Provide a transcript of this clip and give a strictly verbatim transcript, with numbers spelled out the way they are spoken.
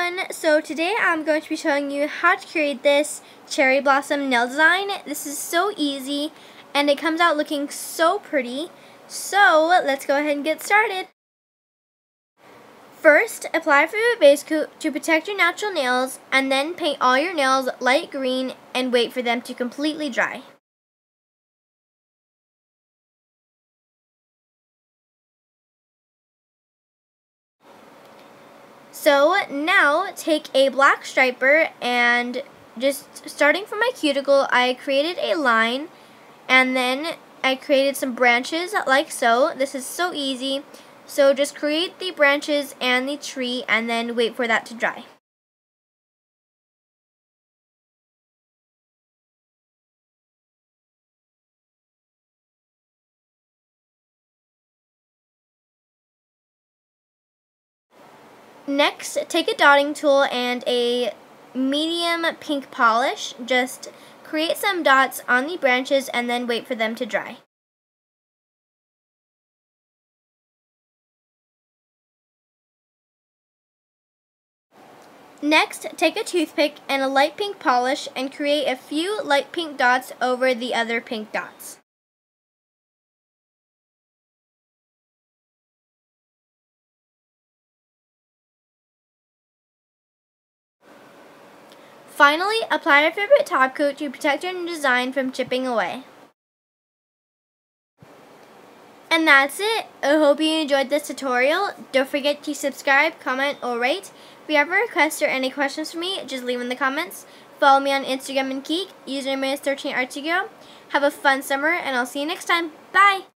everyone! So today I'm going to be showing you how to create this cherry blossom nail design. This is so easy and it comes out looking so pretty. So let's go ahead and get started. First, apply Fairy Base Coat to protect your natural nails and then paint all your nails light green and wait for them to completely dry. So now take a black striper and just starting from my cuticle, I created a line and then I created some branches like so. This is so easy. So just create the branches and the tree and then wait for that to dry. Next, take a dotting tool and a medium pink polish. Just create some dots on the branches and then wait for them to dry. Next, take a toothpick and a light pink polish and create a few light pink dots over the other pink dots. Finally, apply your favorite top coat to protect your design from chipping away. And that's it. I hope you enjoyed this tutorial. Don't forget to subscribe, comment, or rate. If you have a request or any questions for me, just leave in the comments. Follow me on Instagram and Keek. Username is thirteen Artsy Girl. Have a fun summer, and I'll see you next time. Bye!